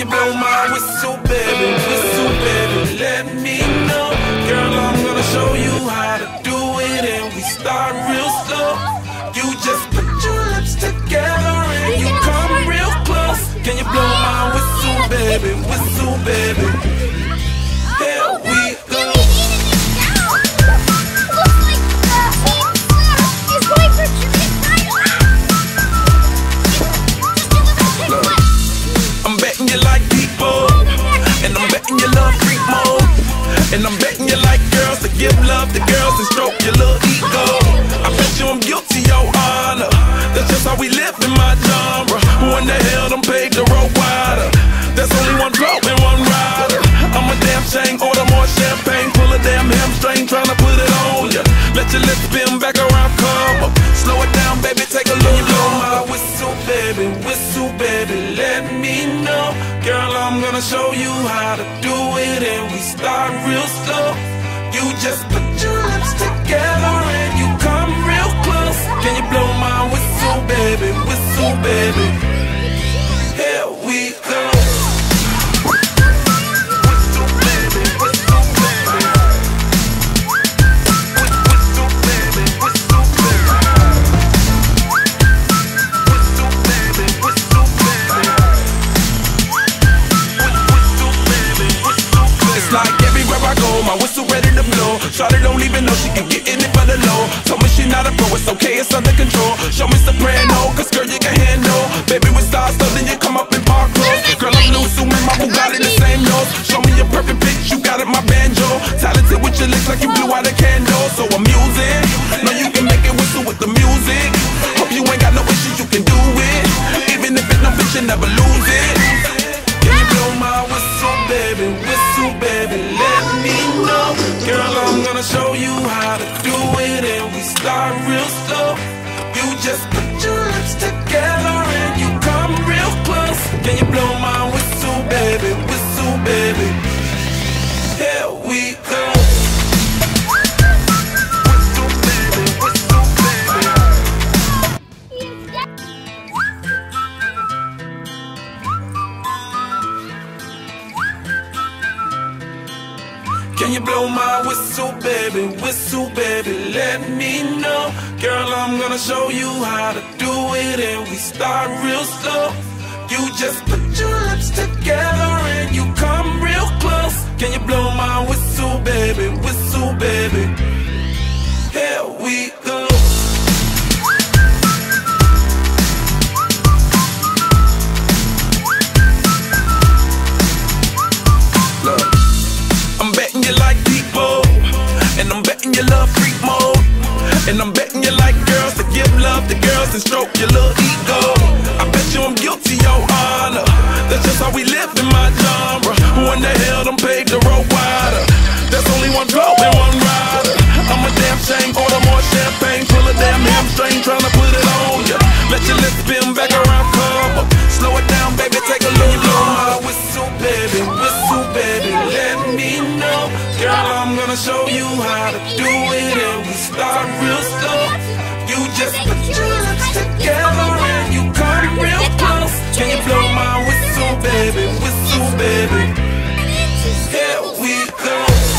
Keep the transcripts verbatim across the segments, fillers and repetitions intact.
you blow my whistle, baby, whistle, baby, let me know. Girl, I'm gonna show you how to do it, and we start real slow. You just put your lips together and you come real close. Can you blow my whistle, baby, whistle, baby? Here we go. I'm betting you like people, and I'm betting you love freak mode, and I'm betting you like girls to give love to girls and stroke your little ego. I bet you I'm guilty, your honor. That's just how we live in my genre. Who in the hell done paved the road wider? There's only one blow and one rider. I'm a damn shame, order more champagne, pull a damn hamstring, tryna put it on ya. Let your lips spin back around, come up. Slow it down, baby, take a look. You blow my whistle, baby, whistle, baby, let me know. Girl, I'm gonna show you how to do it, and we start real slow. You just put your lips together and you come real close. Can you blow my whistle, baby, whistle, baby? Here we go. My whistle ready to blow. Shawty don't even know she can get in it for the low. Told me she not a pro, it's okay, it's under control. Show me soprano, cause girl you can handle. Baby with stars, so then you come up in park clothes. Girl I'm new, so my Bugatti the same nose. Show me your perfect pitch, you got it, my banjo. Talented with your lips like you blew out a candle. So I'm using, know you can make it whistle with the music. Hope you ain't got no issues, you can do it. Even if it's no bitch, you never lose it. Can you blow my whistle, baby, whistle, baby, let me know. Girl, I'm gonna show you how to do it, and we start real slow. You just put your lips together and you come real close. Can you blow my whistle, baby, whistle, baby? Here we go. Can you blow my whistle, baby, whistle, baby, let me know. Girl, I'm gonna show you how to do it, and we start real slow. You just put your lips together and you come real close. Can you blow my whistle, baby, whistle, baby? Here we go. Look, I'm betting you like people, and I'm betting you love freak mode, and I'm betting you like girls to give love to girls and stroke your little ego. I bet you I'm guilty, your honor. That's just how we live in my genre. Who in the hell done paved the road wider? There's only one blow and one rider. I'm a damn shame, order more champagne, pull a damn hamstring, tryna put it on ya. Let your lips spin back around, come up. Slow it down, baby, take a look. You blow my whistle, baby, whistle, baby, let me know. Girl, I'm gonna show you how to do it, and we start real slow. You just put your lips together and you come real close. Can you blow my whistle, baby, whistle, baby? Here we go.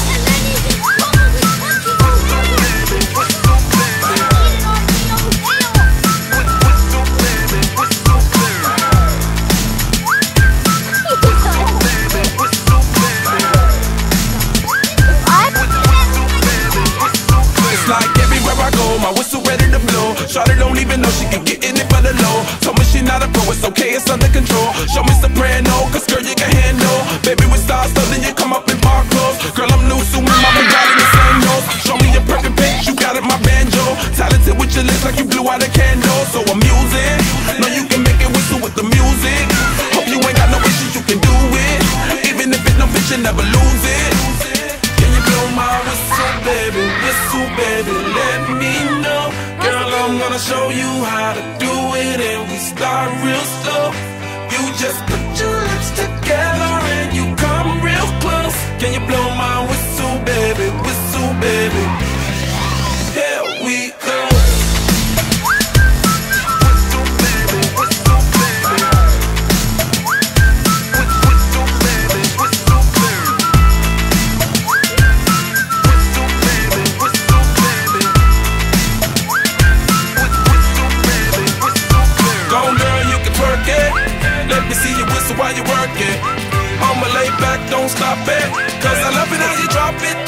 My whistle ready to blow. Shawty don't even know she can get in it for the low. Told me she not a pro, it's okay, it's under control. Show me soprano, cause girl you can handle. Baby with stars, so then you come up in park clothes. Girl I'm new, so my Bugatti the same nose. Show me your perfect pitch, you got it, my banjo. Talented with your lips like you blew out a candle. So I'm using, know you can make it whistle with the music. Hope you ain't got no issues, you can do it. Even if it's no bitch, you never lose it. Can you blow my whistle, baby, whistle, baby, let me know. Girl, I'm gonna show you how to do it, and we start real slow. You just put your lips together and you come real close. Can you blow my whistle, baby, whistle, baby? Here we go. Whistle, baby, whistle, baby. So while you work it, I'ma lay back, don't stop it, cause I love it how you drop it